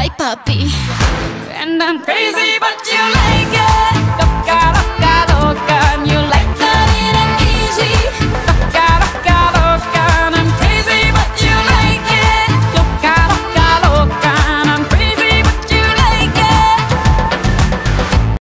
Ay papi, and I'm crazy but you like it.